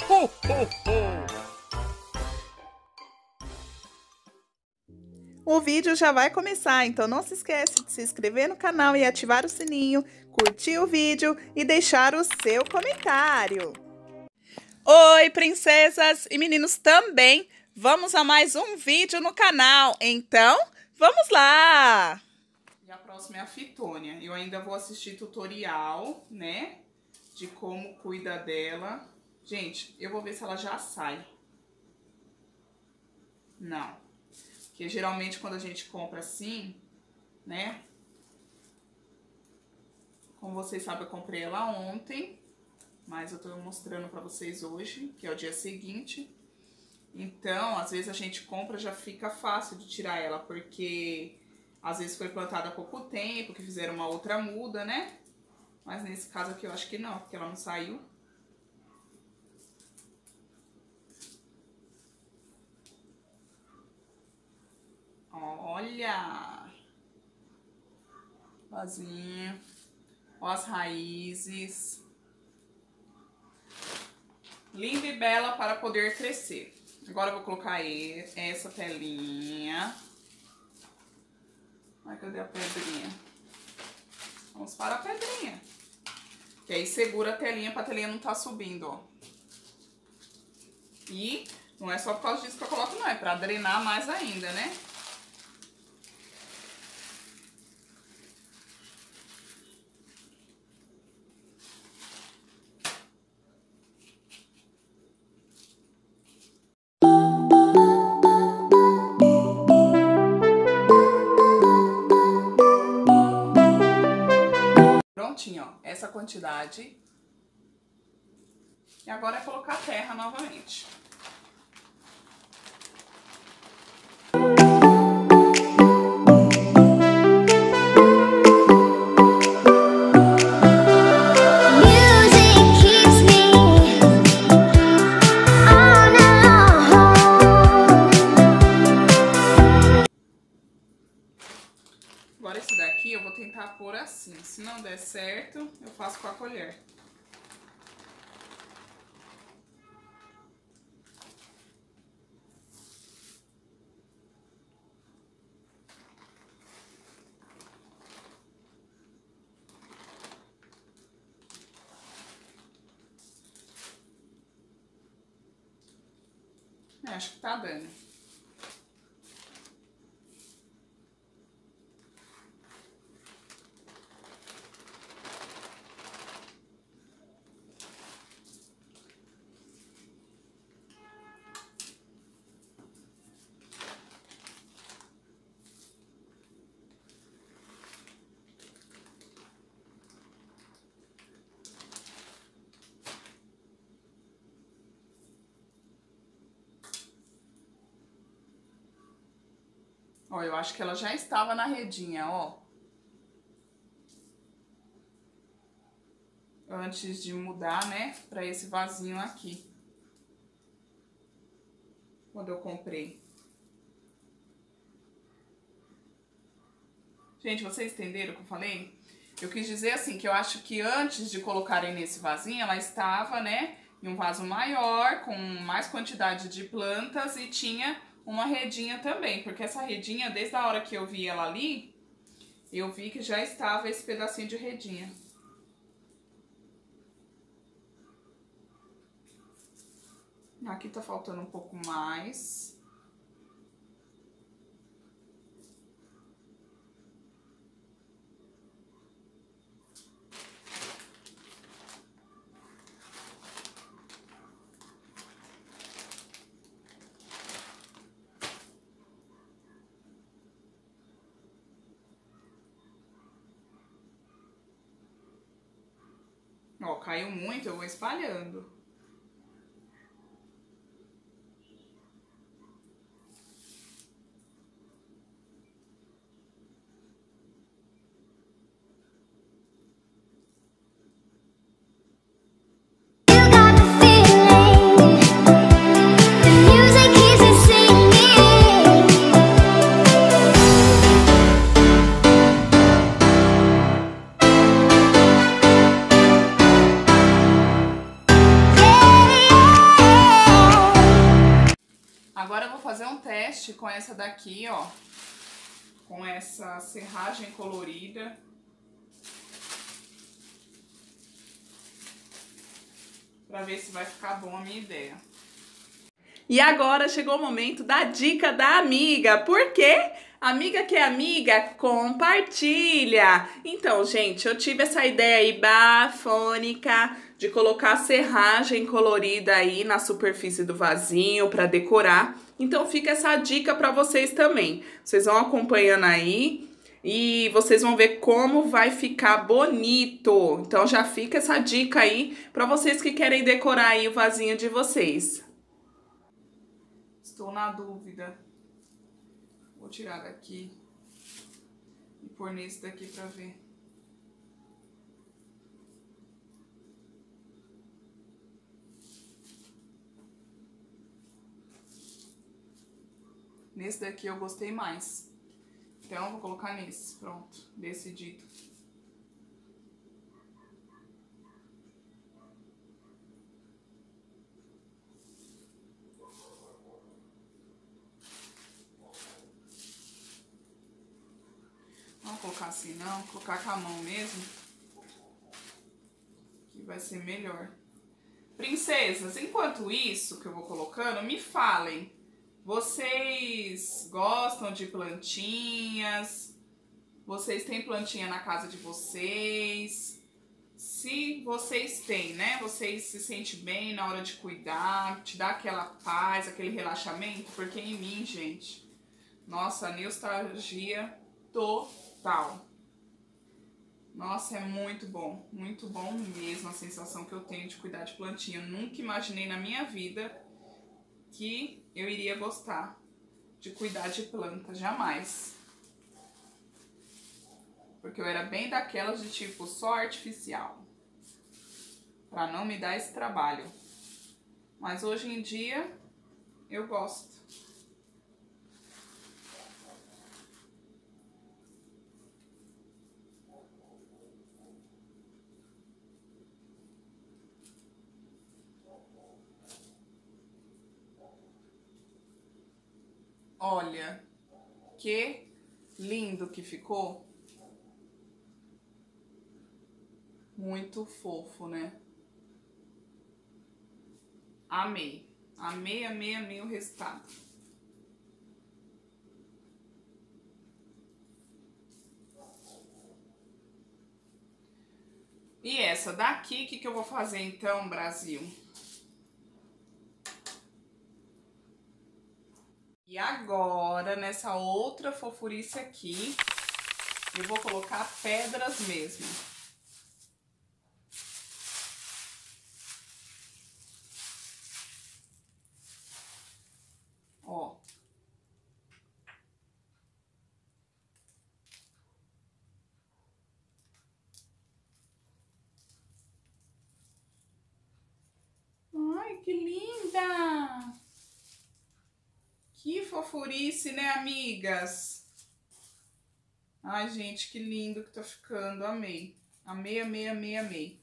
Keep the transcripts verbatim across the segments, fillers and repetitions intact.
Ho, ho, ho! O vídeo já vai começar, então não se esquece de se inscrever no canal e ativar o sininho, curtir o vídeo e deixar o seu comentário. Oi, princesas e meninos também! Vamos a mais um vídeo no canal, então vamos lá! E a próxima é a Fitônia. Eu ainda vou assistir tutorial, né, de como cuida dela. Gente, eu vou ver se ela já sai. Não. Porque geralmente quando a gente compra assim, né? Como vocês sabem, eu comprei ela ontem. Mas eu tô mostrando pra vocês hoje, que é o dia seguinte. Então, às vezes a gente compra, já fica fácil de tirar ela. Porque às vezes foi plantada há pouco tempo, que fizeram uma outra muda, né? Mas nesse caso aqui eu acho que não, porque ela não saiu. Olha! Vasinho. Ó as raízes. Linda e bela para poder crescer. Agora eu vou colocar essa telinha. Ai, cadê a pedrinha? Vamos para a pedrinha. Que aí segura a telinha para a telinha não tá subindo, ó. E não é só por causa disso que eu coloco, não. É para drenar mais ainda, né? Prontinho, ó, essa quantidade. E agora é colocar terra novamente. Agora esse daqui eu vou tentar pôr assim. Se não der certo, eu faço com a colher. É, acho que tá dando. Ó, eu acho que ela já estava na redinha, ó. Antes de mudar, né, pra esse vasinho aqui. Quando eu comprei. Gente, vocês entenderam o que eu falei? Eu quis dizer assim, que eu acho que antes de colocarem nesse vasinho, ela estava, né, em um vaso maior, com mais quantidade de plantas e tinha uma redinha também, porque essa redinha, desde a hora que eu vi ela ali, eu vi que já estava esse pedacinho de redinha. Aqui tá faltando um pouco mais. Ó, caiu muito, eu vou espalhando. Yeah. fazer um teste com essa daqui, ó. Com essa serragem colorida. Pra ver se vai ficar bom a minha ideia. E agora chegou o momento da dica da amiga. Por quê? Amiga que é amiga, compartilha. Então, gente, eu tive essa ideia aí bafônica de colocar serragem colorida aí na superfície do vasinho para decorar. Então, fica essa dica para vocês também. Vocês vão acompanhando aí e vocês vão ver como vai ficar bonito. Então, já fica essa dica aí para vocês que querem decorar aí o vasinho de vocês. Estou na dúvida. Vou tirar daqui e pôr nesse daqui pra ver. Nesse daqui eu gostei mais. Então, eu vou colocar nesse. Pronto, decidido. Não vou colocar assim não, vou colocar com a mão mesmo, que vai ser melhor. Princesas, enquanto isso que eu vou colocando, me falem, vocês gostam de plantinhas? Vocês têm plantinha na casa de vocês? Se vocês têm, né, vocês se sentem bem na hora de cuidar, te dá aquela paz, aquele relaxamento? Porque em mim, gente, nossa, nostalgia total. Nossa, é muito bom, muito bom mesmo a sensação que eu tenho de cuidar de plantinha. Eu nunca imaginei na minha vida que eu iria gostar de cuidar de planta, jamais. Porque eu era bem daquelas de tipo só artificial, pra não me dar esse trabalho. Mas hoje em dia eu gosto. Olha, que lindo que ficou. Muito fofo, né? Amei. Amei, amei, amei o resultado. E essa daqui, o que que eu vou fazer então, Brasil? E agora, nessa outra fofurice aqui, eu vou colocar pedras mesmo. Ó. Ai, que linda! Que fofurice, né, amigas? Ai, gente, que lindo que tá ficando. Amei. Amei, amei, amei, amei.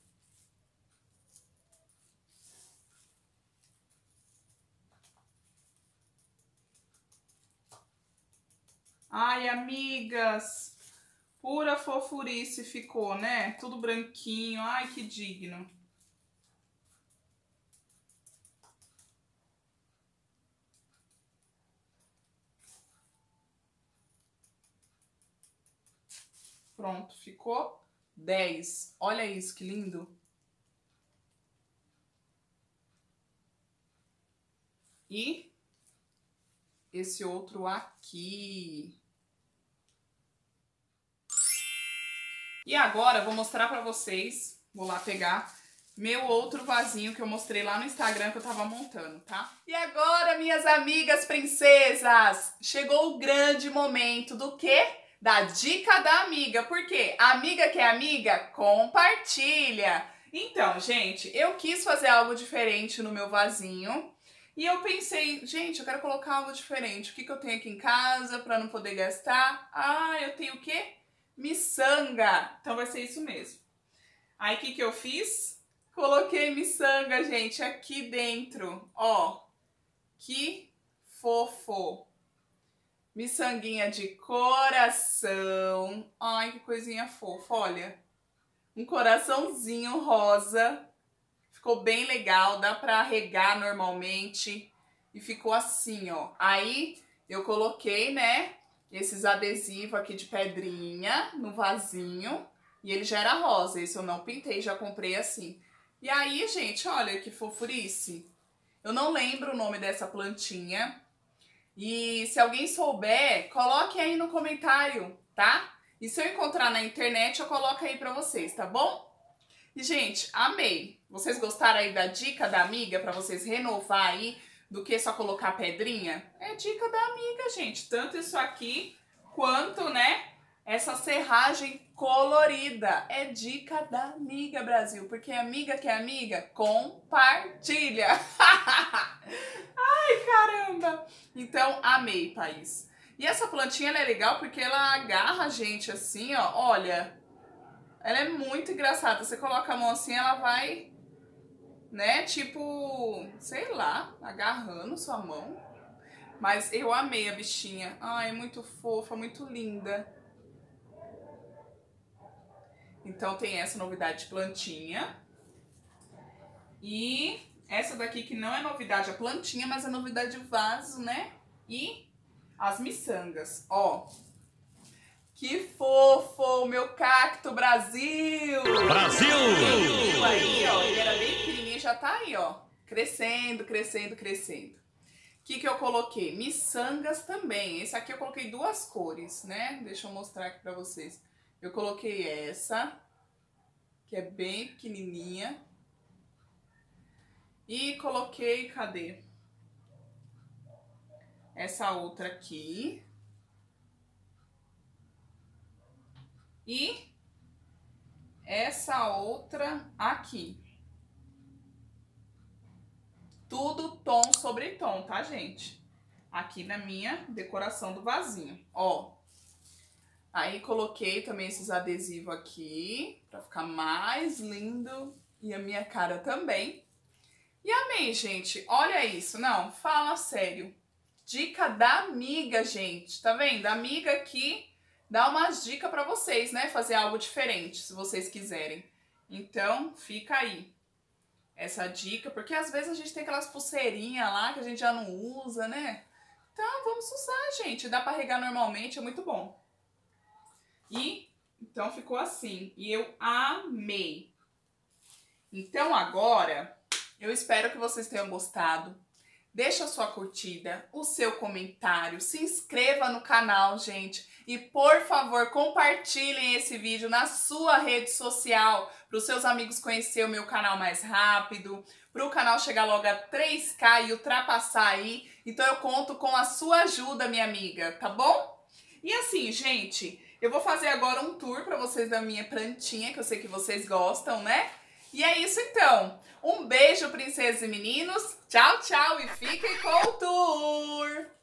Ai, amigas, pura fofurice ficou, né? Tudo branquinho. Ai, que digno. Pronto, ficou dez. Olha isso, que lindo. E esse outro aqui. E agora eu vou mostrar pra vocês, vou lá pegar meu outro vasinho que eu mostrei lá no Instagram que eu tava montando, tá? E agora, minhas amigas princesas, chegou o grande momento do quê? Da dica da amiga. Por quê? A amiga que é amiga, compartilha. Então, gente, eu quis fazer algo diferente no meu vasinho. E eu pensei, gente, eu quero colocar algo diferente. O que que eu tenho aqui em casa pra não poder gastar? Ah, eu tenho o quê? Miçanga. Então vai ser isso mesmo. Aí o que que eu fiz? Coloquei miçanga, gente, aqui dentro. Ó, que fofo. Miçanguinha de coração. Ai, que coisinha fofa, olha. Um coraçãozinho rosa. Ficou bem legal, dá pra regar normalmente. E ficou assim, ó. Aí eu coloquei, né, esses adesivos aqui de pedrinha no vasinho. E ele já era rosa, esse eu não pintei, já comprei assim. E aí, gente, olha que fofurice. Eu não lembro o nome dessa plantinha. E se alguém souber, coloque aí no comentário, tá? E se eu encontrar na internet, eu coloco aí pra vocês, tá bom? E, gente, amei. Vocês gostaram aí da dica da amiga pra vocês renovar aí do que só colocar pedrinha? É dica da amiga, gente. Tanto isso aqui quanto, né, essa serragem colorida. É dica da amiga, Brasil. Porque amiga que é amiga, compartilha. Ai, caramba. Então, amei, país. E essa plantinha, ela é legal porque ela agarra a gente assim, ó. Olha, ela é muito engraçada. Você coloca a mão assim, ela vai, né, tipo, sei lá, agarrando sua mão. Mas eu amei a bichinha. Ai, é muito fofa, muito linda. Então tem essa novidade de plantinha. E essa daqui que não é novidade a plantinha, mas é novidade o vaso, né? E as miçangas, ó. Que fofo, meu cacto Brasil! Brasil! Viu aí, ó, ele era bem pequenininho, já tá aí, ó. Crescendo, crescendo, crescendo. O que que eu coloquei? Miçangas também. Esse aqui eu coloquei duas cores, né? Deixa eu mostrar aqui pra vocês. Eu coloquei essa, que é bem pequenininha. E coloquei, cadê? Essa outra aqui. E essa outra aqui. Tudo tom sobre tom, tá, gente? Aqui na minha decoração do vasinho, ó. Aí coloquei também esses adesivos aqui, pra ficar mais lindo. E a minha cara também. E amei, gente. Olha isso. Não, fala sério. Dica da amiga, gente. Tá vendo? A amiga aqui dá umas dicas pra vocês, né? Fazer algo diferente, se vocês quiserem. Então, fica aí essa dica. Porque às vezes a gente tem aquelas pulseirinhas lá que a gente já não usa, né? Então, vamos usar, gente. Dá pra regar normalmente, é muito bom. E, então, ficou assim. E eu amei. Então, agora, eu espero que vocês tenham gostado. Deixa a sua curtida, o seu comentário, se inscreva no canal, gente. E, por favor, compartilhem esse vídeo na sua rede social para os seus amigos conhecerem o meu canal mais rápido, para o canal chegar logo a três K e ultrapassar aí. Então, eu conto com a sua ajuda, minha amiga, tá bom? E assim, gente, eu vou fazer agora um tour para vocês da minha plantinha, que eu sei que vocês gostam, né? E é isso então. Um beijo, princesas e meninos. Tchau, tchau e fiquem com o tour!